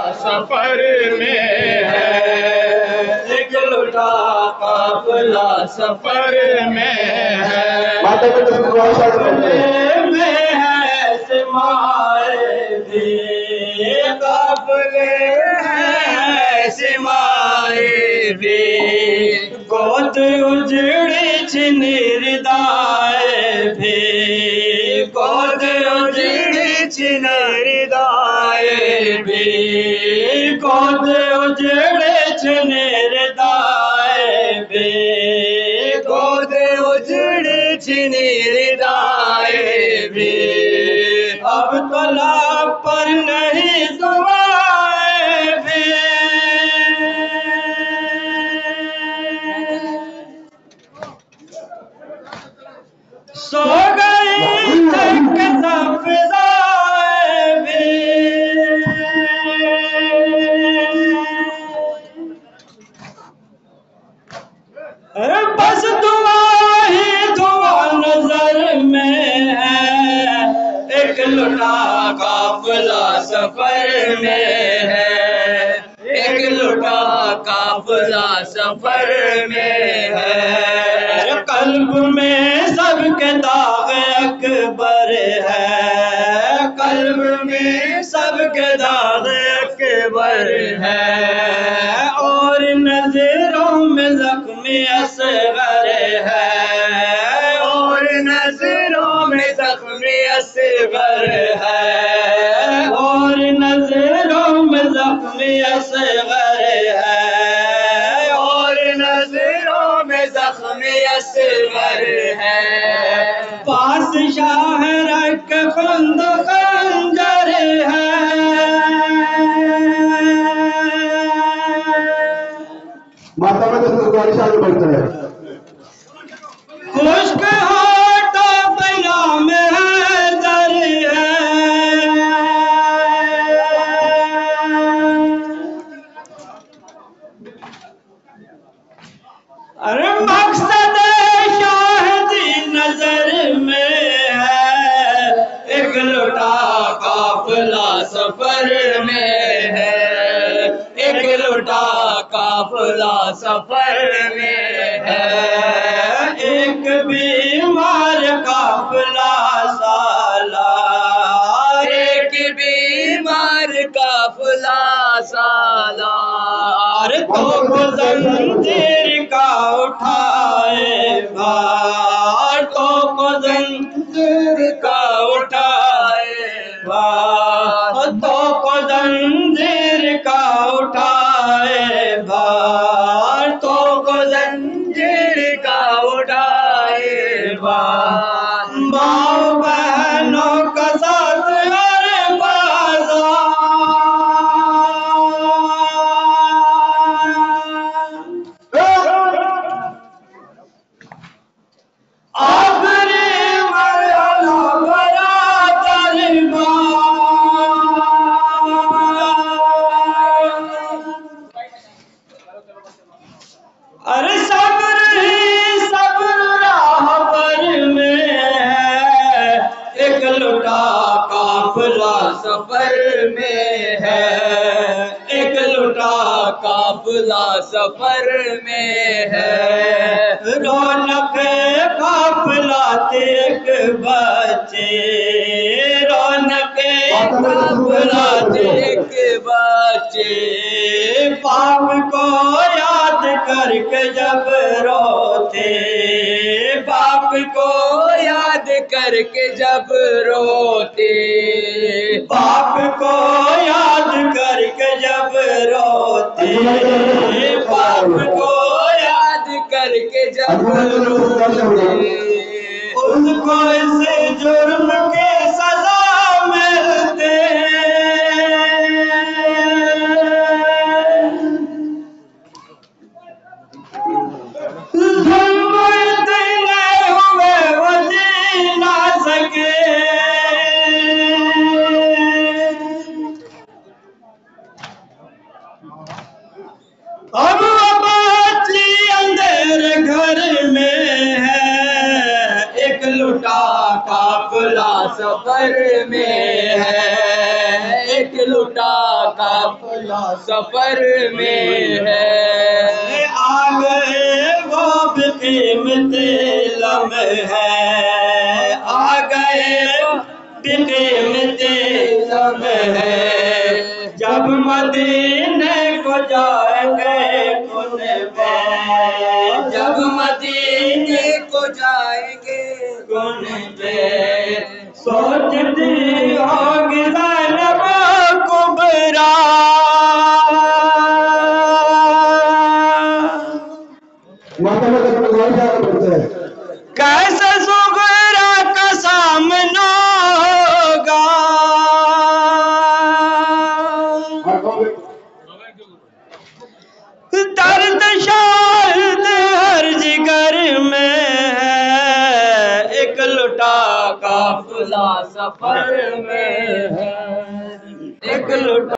सफर में है, एक लुटा काफिला सफर में है। में है सिमाए भी, काफिले हैं सिमाए भी, गोद उजड़ी छिनिरदाए भी, गोद उजड़ी छिनिरदाए भी, गोद उजड़े छिनिरदाए भी, गोद उजड़े छिनिरदाए भी, अब तो लाभ पर नहीं दुआएं भी, सो गई तक सफजाए भी, बस दुआ ही दुआ नजर में है, एक लुटा काफिला सफर में है, एक लुटा काफिला सफर में है। कल्ब में सबके दाग अकबर है, कल्ब में सबके दाग अकबर है, और नजरों में जख्मी असगर है, और नजरों में जख्मी असगर है, और नजरों में जख्मी असगर है, और नजरों में जख्मी असगर है। पास शाह रख खुंद खंजर है, माता में तो आगे बढ़ता है। खुश्क होठों पे नाम हैदर है, अरे मकसद शाहिदी नजर में है, एक लुटा काफिला सफर में है, एक लुटा काफिला सफर में है। एक बीमार काफिला सालार, एक बीमार काफिला सालार, तो जंजीर का उठाए भार, तो जंजीर का उठाए भार, तो जंजीर का उठाए भार, तो जंजीर का उठाए भार। माँ बहनों का साथ और बाजार, आखिरी मरहला बरातर बार, अरे सब्र ही सब्र राह पर में है, एक लुटा काफिला सफर में है, एक लुटा काफिला सफर में है। रौनक काफिला एक बच्चे, रौनक काफिला एक बच्चे, पाप को याद करके जब रोते, पाप को याद करके जब रोते, पाप को याद करके जब रोते, पाप को याद करके जब रोते, उसको इस जुर्म के सजा मिलते, अब बच्ची अंधेरे घर में है, एक लुटा काफिला सफर में है, एक लुटा काफिला सफर में है। आ गए वो बेकीमती लम्हे, आ गए वो बेकीमती लम्हे, जब मदीने को जाएंगे कुन पे, जब मदीने को जाएंगे कुन पे, सोचती होगी ज़ैनब कुबरा, माता में तो गौर से आगे बढ़ते हैं। कैसे सुगरा का सामना होगा, दर्द शायद हर जिगर में है, एक लुटा काफिला सफर में है, एक लुटा